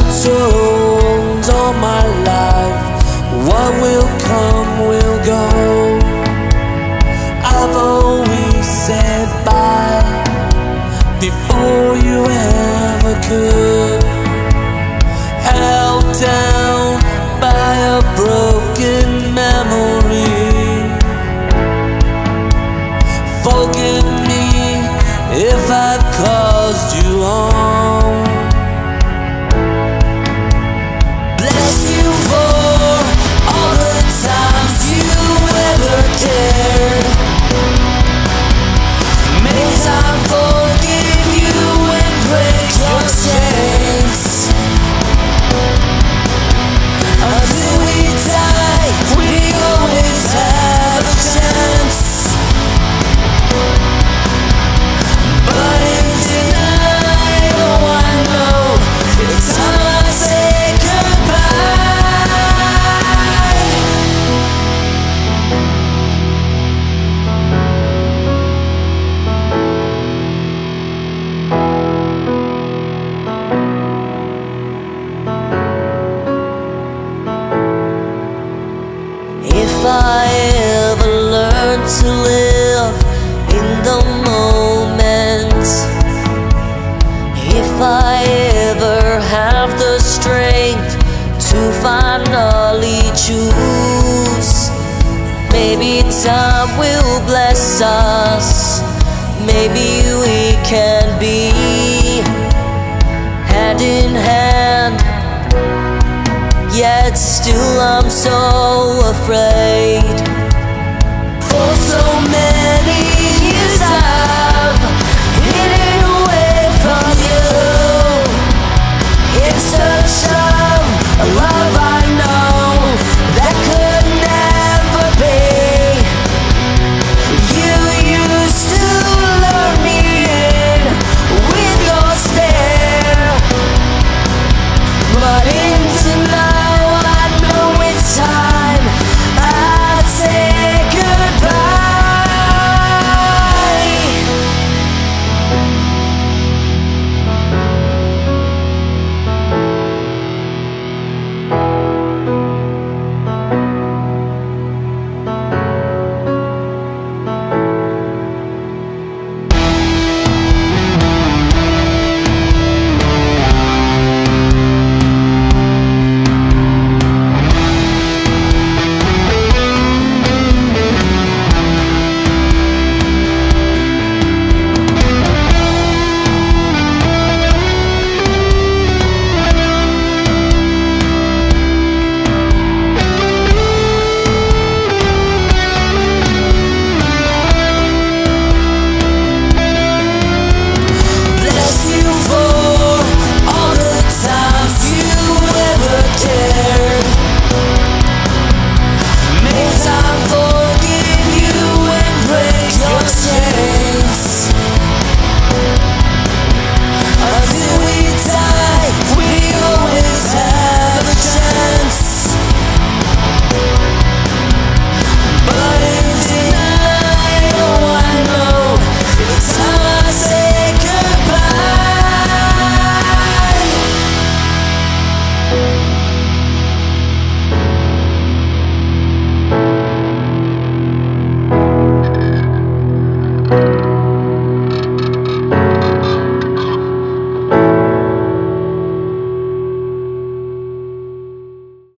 told all my life, what will come will go. I've always said bye before you ever could. Held down by a broken memory. Forgive me if I've caused you harm. Bless you for all the times you ever cared. May time forgive you and break your chains. Until we die, we always have a chance. But in tonight, oh I know it's time I say if I ever learn to live in the moment, if I ever have the strength to finally choose, maybe time will bless us. Maybe we can be hand in hand. Yet still I'm so afraid. For so many years I've hidden away from you, in search of a love I know that could never be. You used to lure me in with your stare, but into now time I say goodbye. you.